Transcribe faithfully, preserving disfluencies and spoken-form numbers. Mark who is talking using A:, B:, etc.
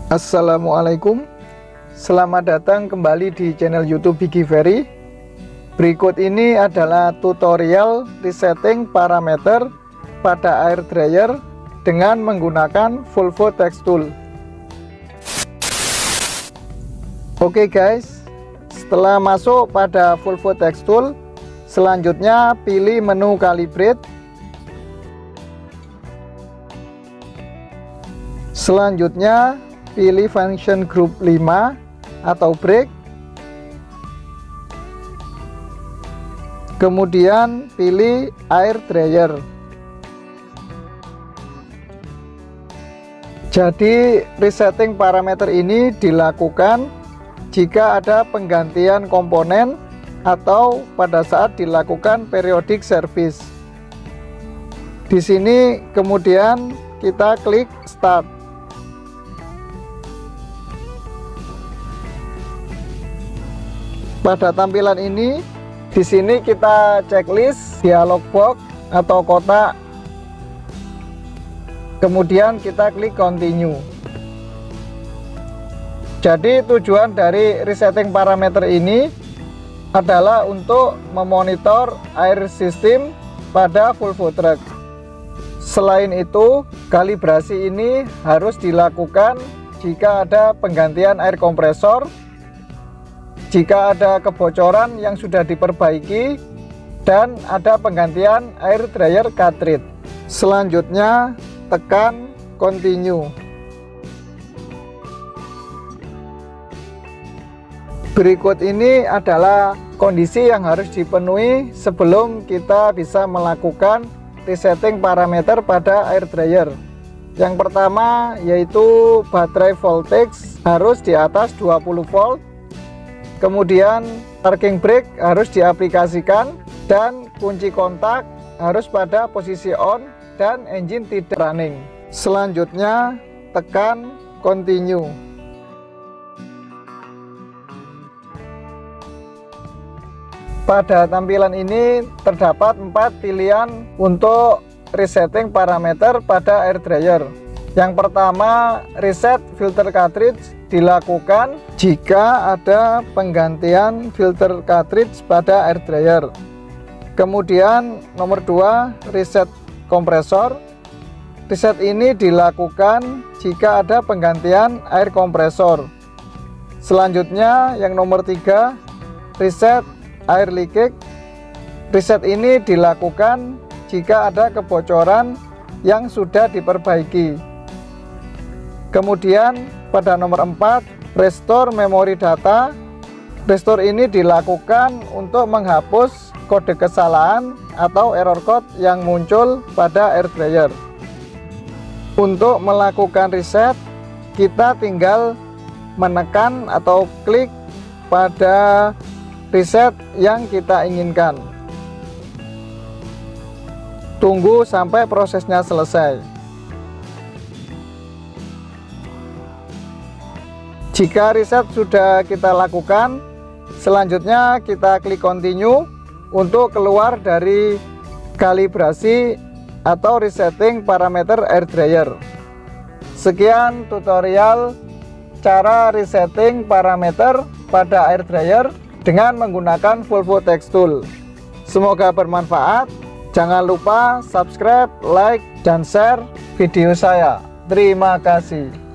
A: Assalamualaikum, selamat datang kembali di channel YouTube Bigi Ferry. Berikut ini adalah tutorial resetting parameter pada air dryer dengan menggunakan Volvo Text Tool. Oke guys, setelah masuk pada Volvo Text Tool, selanjutnya pilih menu Calibrate. Selanjutnya pilih function group lima atau break. Kemudian pilih air dryer. Jadi resetting parameter ini dilakukan jika ada penggantian komponen atau pada saat dilakukan periodic service. Di sini kemudian kita klik start. Pada tampilan ini, di sini kita checklist dialog box atau kotak. Kemudian kita klik continue. Jadi tujuan dari resetting parameter ini adalah untuk memonitor air system pada Volvo Truck. Selain itu, kalibrasi ini harus dilakukan jika ada penggantian air kompresor, jika ada kebocoran yang sudah diperbaiki, dan ada penggantian air dryer cartridge. Selanjutnya tekan continue. Berikut ini adalah kondisi yang harus dipenuhi sebelum kita bisa melakukan resetting parameter pada air dryer. Yang pertama yaitu baterai voltage harus di atas dua puluh volt. Kemudian parking brake harus diaplikasikan dan kunci kontak harus pada posisi on dan engine tidak running. Selanjutnya tekan continue. Pada tampilan ini terdapat empat pilihan untuk resetting parameter pada air dryer. Yang pertama, reset filter cartridge dilakukan jika ada penggantian filter cartridge pada air dryer. Kemudian nomor dua, reset kompresor. Reset ini dilakukan jika ada penggantian air kompresor. Selanjutnya yang nomor tiga, reset air leakage. Reset ini dilakukan jika ada kebocoran yang sudah diperbaiki. Kemudian pada nomor empat, restore memory data. Restore ini dilakukan untuk menghapus kode kesalahan atau error code yang muncul pada air dryer. Untuk melakukan reset, kita tinggal menekan atau klik pada reset yang kita inginkan. Tunggu sampai prosesnya selesai. Jika reset sudah kita lakukan, selanjutnya kita klik continue untuk keluar dari kalibrasi atau resetting parameter air dryer. Sekian tutorial cara resetting parameter pada air dryer dengan menggunakan Volvo Text Tool. Semoga bermanfaat. Jangan lupa subscribe, like, dan share video saya. Terima kasih.